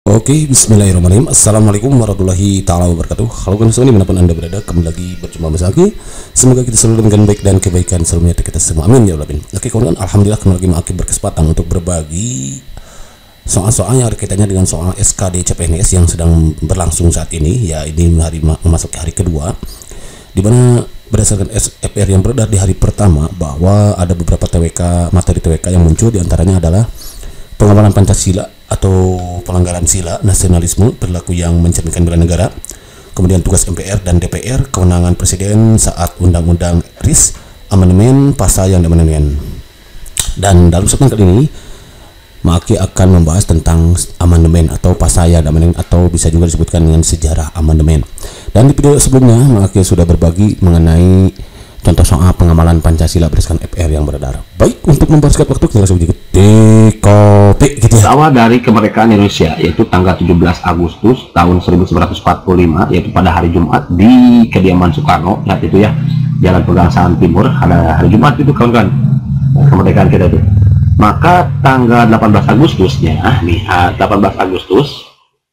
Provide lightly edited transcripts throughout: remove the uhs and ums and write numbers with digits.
Oke, bismillahirrahmanirrahim. Assalamualaikum warahmatullahi ta'ala wabarakatuh. Halo kawan semua dimanapun anda berada, kembali lagi berjumpa bersama aku. Semoga kita selalu dengan baik dan kebaikan selalu menyertai kita semua, amin ya rabbal alamin. Oke kawan, alhamdulillah kembali lagi Maki berkesempatan untuk berbagi soal-soal yang ada kaitannya dengan soal SKD CPNS yang sedang berlangsung saat ini. Ya, ini memasuki hari kedua, di mana berdasarkan SFR yang beredar di hari pertama bahwa ada beberapa materi TWK yang muncul, diantaranya adalah pengamalan Pancasila atau pelanggaran sila, nasionalisme, perilaku yang mencerminkan bela negara, kemudian tugas MPR dan DPR, kewenangan presiden saat undang-undang RIS, amandemen, pasal yang diamandemen. Dan dalam segmen kali ini Maki akan membahas tentang amandemen atau pasal yang diamandemen, atau bisa juga disebutkan dengan sejarah amandemen. Dan di video sebelumnya Maki sudah berbagi mengenai contoh soal pengamalan Pancasila berdasarkan FR yang beredar. Baik, untuk mempersingkat waktu kita langsung ikut kopi gitu ya. Awal dari kemerdekaan Indonesia yaitu tanggal 17 Agustus tahun 1945, yaitu pada hari Jumat di kediaman Soekarno saat itu ya, Jalan Pegangsaan Timur. Ada hari Jumat itu kawan-kawan, kemerdekaan kita itu. Maka tanggal 18 Agustusnya, lihat 18 Agustus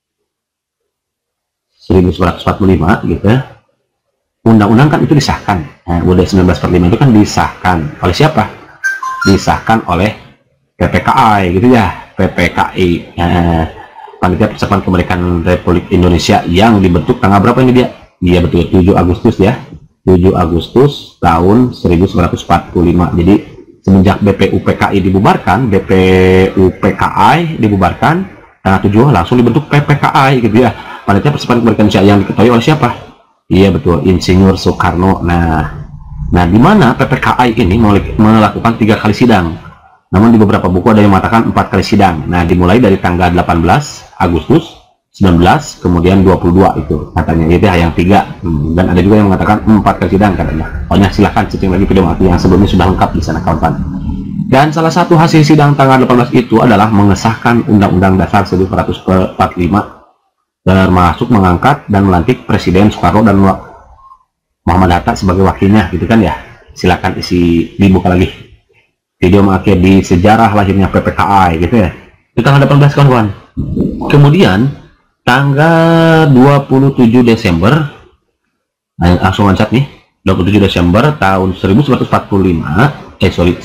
1945 gitu ya, undang-undang kan itu disahkan. Nah, UUD 1945 itu kan disahkan oleh siapa? Disahkan oleh PPKI gitu ya, PPKI, Panitia Persiapan Kemerdekaan Republik Indonesia, yang dibentuk tanggal berapa ini dia? Iya betul, 7 Agustus ya, 7 Agustus tahun 1945. Jadi semenjak BPUPKI dibubarkan, BPUPKI dibubarkan, tanggal 7 langsung dibentuk PPKI gitu ya, Panitia Persiapan Kemerdekaan Indonesia, yang diketahui oleh siapa? Iya betul, Insinyur Soekarno. Nah di mana PPKI ini melakukan 3 kali sidang. Namun di beberapa buku ada yang mengatakan 4 kali sidang. Nah, dimulai dari tanggal 18 Agustus, 19, kemudian 22 itu katanya. Itu yang 3. Dan ada juga yang mengatakan 4 kali sidang katanya. Pokoknya silahkan cek lagi video Maki yang sebelumnya sudah lengkap di sana kawan-kawan. Dan salah satu hasil sidang tanggal 18 itu adalah mengesahkan Undang-Undang Dasar 1945, termasuk mengangkat dan melantik Presiden Soekarno dan Muhammad Hatta sebagai wakilnya gitu kan ya. Silakan dibuka lagi video Maki di sejarah lahirnya PPKI gitu ya. Itu tanggal 18 kawan-kawan. Kemudian tanggal 27 Desember, langsung loncat nih, 27 Desember tahun 1949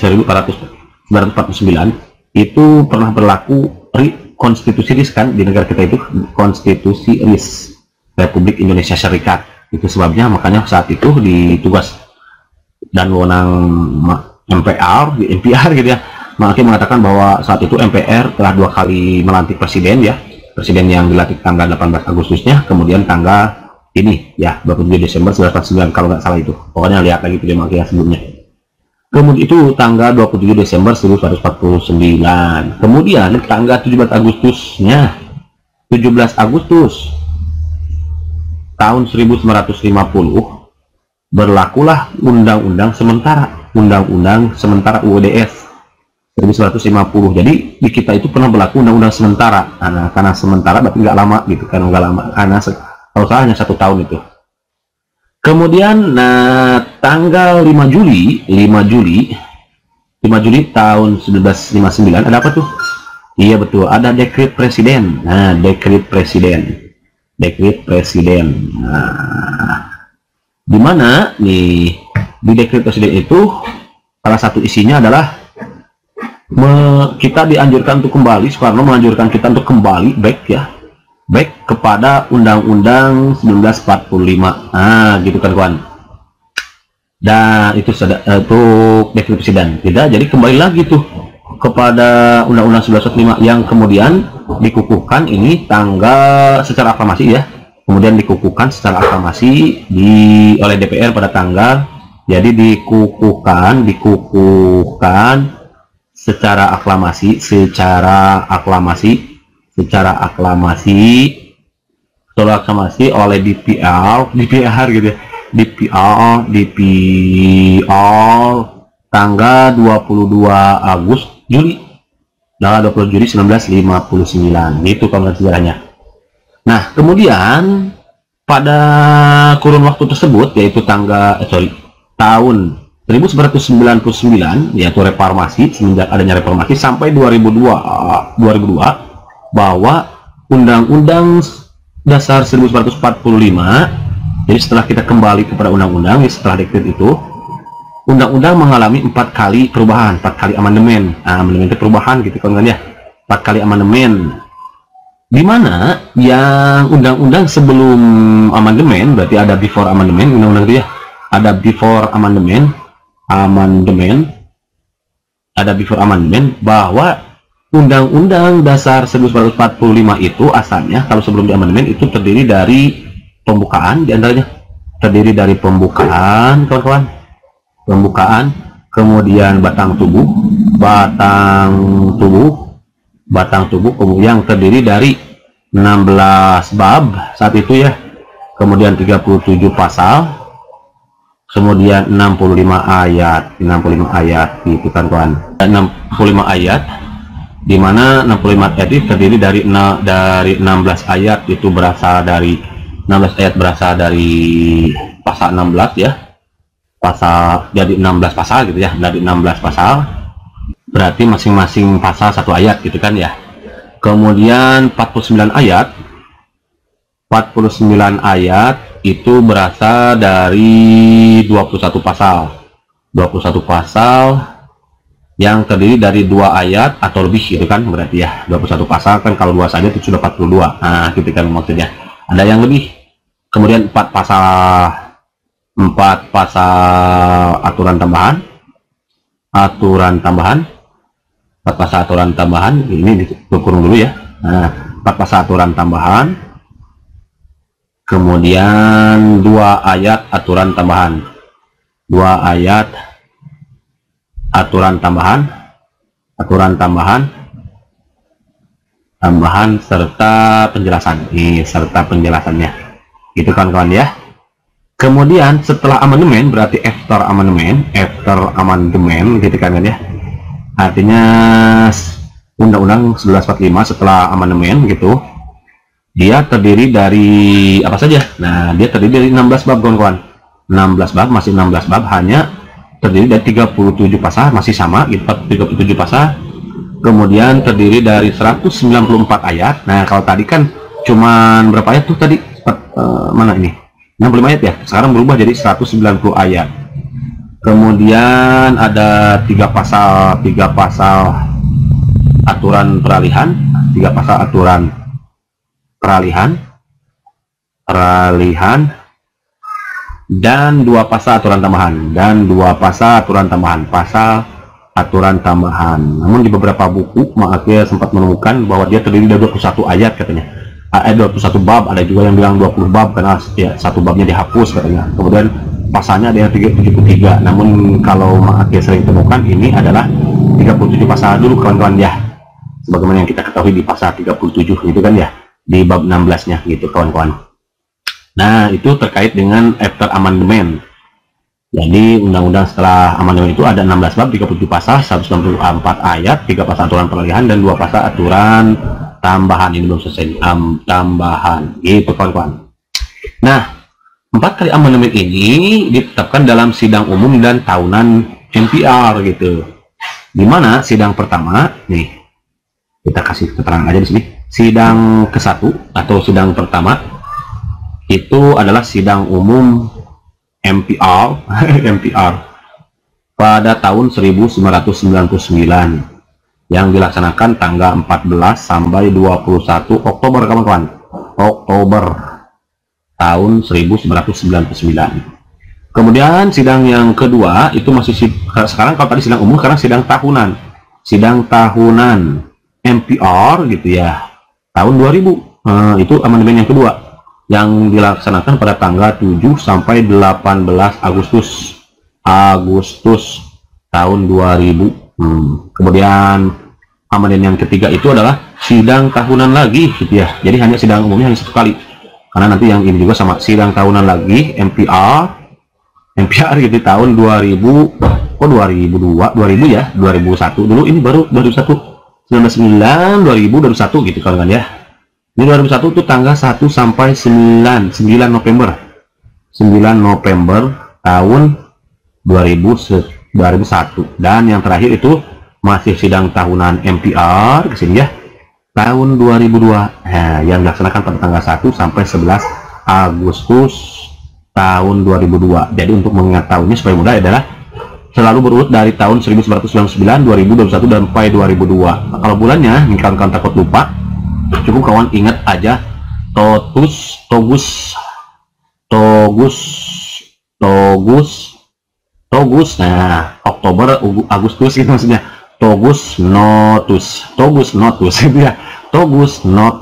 itu pernah berlaku konstitusi RIS kan di negara kita itu, konstitusi RIS Republik Indonesia Serikat. Itu sebabnya makanya saat itu ditugas dan wewenang MPR gitu ya, Maki mengatakan bahwa saat itu MPR telah 2 kali melantik presiden ya, presiden yang dilantik tanggal 18 Agustusnya, kemudian tanggal ini ya 27 Desember 1949 kalau nggak salah itu. Pokoknya lihat lagi video Maki yang sebelumnya. Kemudian itu tanggal 27 Desember 1949. Kemudian tanggal 17 Agustusnya, 17 Agustus tahun 1950 berlakulah Undang-Undang Sementara UUDS 1950. Jadi di kita itu pernah berlaku Undang-Undang sementara. Nah, karena sementara berarti nggak lama gitu kan, nggak lama, karena kalau salah hanya 1 tahun itu. Kemudian tanggal 5 Juli tahun 1959 ada apa tuh? Iya betul, ada dekret presiden. Nah, dekret presiden. Di mana nih di dekret presiden itu salah satu isinya adalah kita dianjurkan untuk kembali, Soekarno menganjurkan kita untuk kembali back kepada Undang-Undang 1945. Gitu kan kawan. Dan itu untuk dekret presiden. Tidak, jadi kembali lagi tuh kepada Undang-Undang 1945 yang kemudian dikukuhkan ini secara aklamasi ya. Kemudian dikukuhkan secara aklamasi oleh DPR pada tanggal, jadi dikukuhkan secara aklamasi oleh DPR gitu ya. DPR tanggal 22 Juli 1959. Itu kalau sejarahnya. Nah, kemudian pada kurun waktu tersebut, yaitu tahun 1999, yaitu reformasi, semenjak adanya reformasi sampai 2002 bahwa Undang-Undang Dasar 1945. Jadi setelah kita kembali kepada undang-undang, setelah dekret itu, undang-undang mengalami 4 kali perubahan, 4 kali amandemen. Amandemen itu perubahan gitu kan ya, 4 kali amandemen. Dimana yang undang-undang sebelum amandemen, berarti ada before amandemen, undang-undang itu ya, ada before amandemen, ada before amandemen, bahwa Undang-Undang Dasar 1945 itu asalnya, kalau sebelum di amandemen itu terdiri dari pembukaan, diantaranya terdiri dari pembukaan, kawan-kawan, pembukaan, kemudian batang tubuh, yang terdiri dari 16 bab saat itu ya, kemudian 37 pasal, kemudian 65 ayat gitu kan kawan, 65 ayat, di mana 65 ayat itu terdiri dari 16 ayat itu berasal dari 16 ayat berasal dari pasal 16 ya, pasal, jadi 16 pasal gitu ya, dari 16 pasal berarti masing-masing pasal 1 ayat gitu kan ya. Kemudian 49 ayat itu berasal dari 21 pasal yang terdiri dari 2 ayat atau lebih gitu kan, berarti ya 21 pasal kan, kalau 2 saja itu sudah 42, nah gitu kan maksudnya, ada yang lebih. Kemudian 4 pasal aturan tambahan, 4 pasal aturan tambahan, ini dikurung dulu ya. Nah, 4 pasal aturan tambahan, kemudian 2 ayat aturan tambahan, 2 ayat aturan tambahan serta penjelasan, serta penjelasannya itu kawan-kawan ya. Kemudian setelah amandemen, berarti after amandemen gitu kan ya, artinya Undang-Undang 1945 setelah amandemen gitu, dia terdiri dari apa saja? Nah, dia terdiri dari 16 bab kawan-kawan, 16 bab, masih 16 bab, hanya terdiri dari 37 pasal, masih sama gitu, 37 pasal. Kemudian terdiri dari 194 ayat. Nah, kalau tadi kan cuman berapa ayat tuh tadi? Mana ini? 65 ayat ya. Sekarang berubah jadi 190 ayat. Kemudian ada 3 pasal aturan peralihan, 3 pasal aturan peralihan, dan 2 pasal aturan tambahan, Namun di beberapa buku Mahathir sempat menemukan bahwa dia terdiri dari 21 ayat katanya, 21 bab, ada juga yang bilang 20 bab karena ya, 1 babnya dihapus katanya. Kemudian pasalnya ada yang 73, namun kalau Mahathir sering temukan ini adalah 37 pasal dulu kawan-kawan ya, sebagaimana yang kita ketahui di pasal 37 gitu kan ya, di bab 16 nya gitu kawan-kawan. Nah, itu terkait dengan after amandemen. Jadi undang-undang setelah amandemen itu ada 16 bab, 37 pasal, 194 ayat, 3 pasal aturan peralihan, dan 2 pasal aturan tambahan. Ini belum selesai, tambahan gitu kawan-kawan. Nah, 4 kali amandemen ini ditetapkan dalam sidang umum dan tahunan MPR gitu. Dimana sidang pertama nih, kita kasih keterangan aja di sini, sidang ke-1 atau sidang pertama itu adalah sidang umum MPR pada tahun 1999 yang dilaksanakan tanggal 14 sampai 21 Oktober kawan-kawan, Oktober tahun 1999. Kemudian sidang yang kedua itu masih sekarang, kalau tadi sidang umum, sekarang sidang tahunan MPR gitu ya, tahun 2000. Itu amandemen yang kedua yang dilaksanakan pada tanggal 7 sampai 18 Agustus tahun 2000. Kemudian amandemen yang ketiga itu adalah sidang tahunan lagi gitu ya. Jadi hanya sidang umumnya hanya 1 kali. Karena nanti yang ini juga sama, sidang tahunan lagi MPR gitu tahun 2000. Kok 2002, 2000 ya, 2001 dulu, ini baru 1 1999, 2000 baru 1 gitu kan ya. Ini 2001 itu tanggal 1 sampai 9 November tahun 2001. Dan yang terakhir itu masih sidang tahunan MPR ke sini ya. tahun 2002 yang dilaksanakan pada tanggal 1 sampai 11 Agustus tahun 2002. Jadi untuk mengingat tahunnya supaya mudah adalah selalu berurut dari tahun 1999, 2021 dan sampai 2002. Nah, kalau bulannya, nih kawan-kawan takut lupa, cukup kawan ingat aja Togus. Nah, Oktober, Agustus itu maksudnya. Togus Notus itu ya. Togus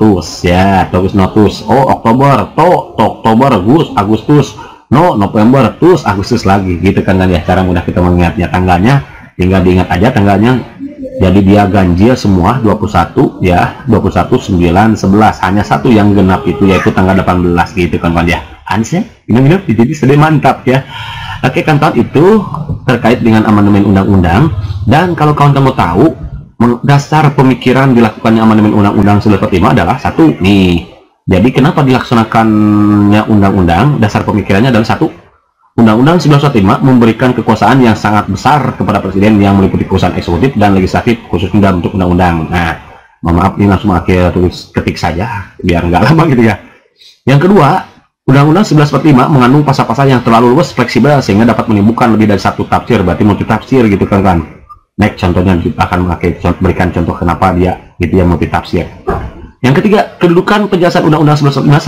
Notus. Oh, Oktober, Oktober, Agustus, November, terus Agustus lagi, gitu kan ya. Cara mudah kita mengingatnya, tanggalnya tinggal diingat aja tanggalnya. Jadi dia ganjil semua 21 ya, 21, 9, 11. Hanya satu yang genap itu yaitu tanggal 18 gitu kan ya. Ansnya, ini jadi sudah mantap ya. Oke kawan-kawan, itu terkait dengan amandemen undang-undang. Dan kalau kawan-kawan mau tahu dasar pemikiran dilakukannya amandemen undang-undang 1945 adalah satu nih. Jadi kenapa dilaksanakannya undang-undang? Dasar pemikirannya adalah satu, Undang-Undang 1945 memberikan kekuasaan yang sangat besar kepada presiden yang meliputi kekuasaan eksekutif dan legislatif khususnya dalam bentuk undang-undang. Nah, maaf ini langsung akhir tulis ketik saja biar nggak lama gitu ya. Yang kedua, Undang-Undang 1945 mengandung pasal-pasal yang terlalu luas fleksibel sehingga dapat menimbulkan lebih dari satu tafsir, berarti multi tafsir gitu kan. Next contohnya akan berikan contoh kenapa dia gitu ya multi tafsir. Yang ketiga, kedudukan penjelasan Undang-Undang 1945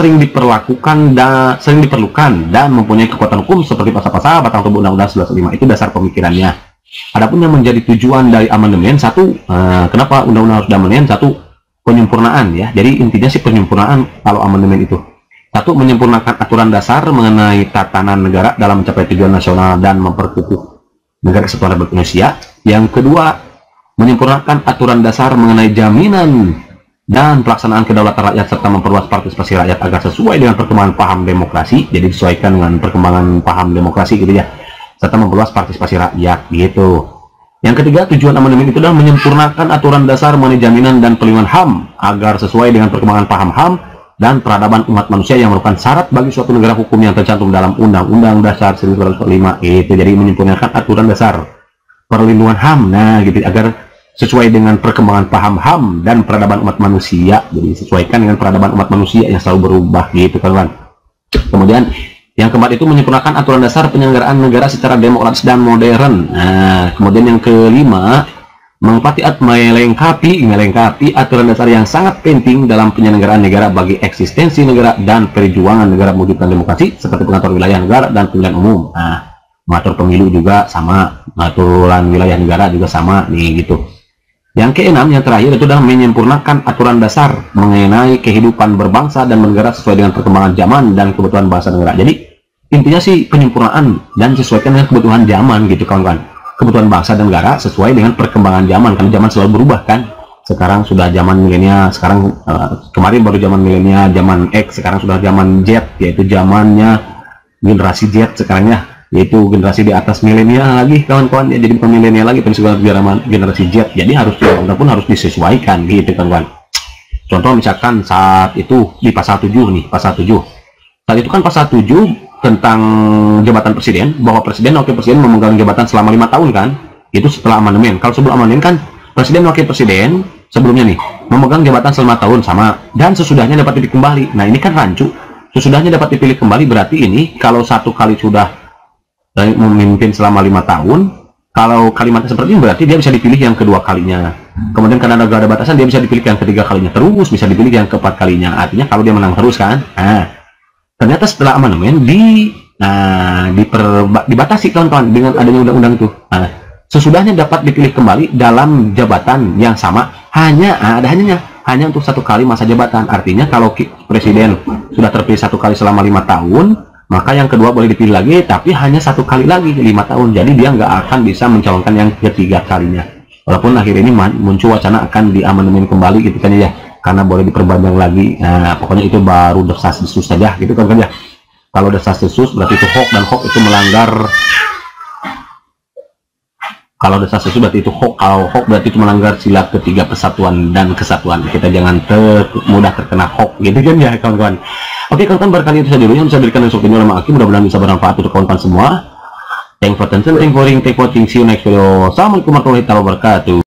sering diperlukan dan mempunyai kekuatan hukum seperti pasal-pasal batang tubuh Undang-Undang 1945. Itu dasar pemikirannya. Adapun yang menjadi tujuan dari amandemen, satu, kenapa Undang-Undang harus diamandemen? Satu, penyempurnaan ya. Jadi intinya sih penyempurnaan kalau amandemen itu. Satu, menyempurnakan aturan dasar mengenai tatanan negara dalam mencapai tujuan nasional dan memperkukuh negara kesatuan Republik Indonesia. Yang kedua, menyempurnakan aturan dasar mengenai jaminan dan pelaksanaan kedaulatan rakyat serta memperluas partisipasi rakyat agar sesuai dengan perkembangan paham demokrasi. Jadi disesuaikan dengan perkembangan paham demokrasi gitu ya, serta memperluas partisipasi rakyat gitu. Yang ketiga, tujuan amandemen itu adalah menyempurnakan aturan dasar mengenai jaminan dan perlindungan HAM agar sesuai dengan perkembangan paham HAM dan peradaban umat manusia yang merupakan syarat bagi suatu negara hukum yang tercantum dalam Undang-Undang Dasar 1945. Itu jadi menyempurnakan aturan dasar perlindungan HAM, nah gitu, agar sesuai dengan perkembangan paham HAM dan peradaban umat manusia. Jadi sesuaikan dengan peradaban umat manusia yang selalu berubah gitu kan. Kemudian yang keempat itu menyempurnakan aturan dasar penyelenggaraan negara secara demokratis dan modern. Nah, kemudian yang kelima, melengkapi aturan dasar yang sangat penting dalam penyelenggaraan negara bagi eksistensi negara dan perjuangan negara mewujudkan demokrasi seperti pengatur wilayah negara dan pemilihan umum. Nah, mengatur pemilu juga sama, aturan wilayah negara juga sama nih gitu. Yang keenam, yang terakhir itu adalah menyempurnakan aturan dasar mengenai kehidupan berbangsa dan bernegara sesuai dengan perkembangan zaman dan kebutuhan bangsa negara. Jadi intinya sih penyempurnaan dan sesuaikan dengan kebutuhan zaman gitu kawan-kawan. Kebutuhan bangsa dan negara sesuai dengan perkembangan zaman, karena zaman selalu berubah kan. Sekarang sudah zaman milenial, sekarang kemarin baru zaman milenial, zaman X, sekarang sudah zaman Z, yaitu zamannya generasi Z sekarangnya, yaitu generasi di atas milenial lagi kawan-kawan ya. Jadi bukan milenial lagi, penyesuaian generasi Z. Jadi harus pun harus disesuaikan gitu kawan-kawan. Contoh misalkan saat itu di pasal 7 nih, pasal 7. Saat itu kan pasal 7 tentang jabatan presiden, bahwa presiden wakil presiden memegang jabatan selama 5 tahun kan. Itu setelah amandemen. Kalau sebelum amandemen kan presiden wakil presiden sebelumnya nih memegang jabatan selama 5 tahun sama, dan sesudahnya dapat dipilih kembali. Nah ini kan rancu, sesudahnya dapat dipilih kembali, berarti ini kalau satu kali sudah memimpin selama 5 tahun, kalau kalimatnya seperti ini berarti dia bisa dipilih yang kedua kalinya. Kemudian karena ada batasan dia bisa dipilih yang ketiga kalinya, terus bisa dipilih yang keempat kalinya. Artinya kalau dia menang terus kan. Nah, ternyata setelah amandemen dibatasi kawan-kawan dengan adanya undang-undang itu. Nah, sesudahnya dapat dipilih kembali dalam jabatan yang sama, hanya untuk satu kali masa jabatan. Artinya kalau presiden sudah terpilih satu kali selama 5 tahun, maka yang kedua boleh dipilih lagi, tapi hanya satu kali lagi 5 tahun. Jadi dia nggak akan bisa mencalonkan yang ketiga kalinya. Walaupun akhir ini muncul wacana akan diamandemen kembali gitu kan ya, karena boleh diperpanjang lagi. Nah, pokoknya itu baru desas-desus saja gitu kan ya. Kalau desas-desus berarti itu hoax, dan hoax itu melanggar. Kalau desas-desus berarti itu hoax, kalau hoax berarti itu melanggar sila ketiga persatuan dan kesatuan. Kita jangan mudah terkena hoax gitu kan ya kawan-kawan. Oke kawan-kawan, barangkali itu saja dulu yang bisa diberikan untuk oleh Aki. Mudah-mudahan bisa bermanfaat untuk kawan-kawan semua. Thanks for watching. See you next video. Assalamualaikum warahmatullahi wabarakatuh.